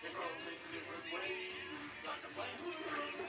They grow in different ways. Like a flame.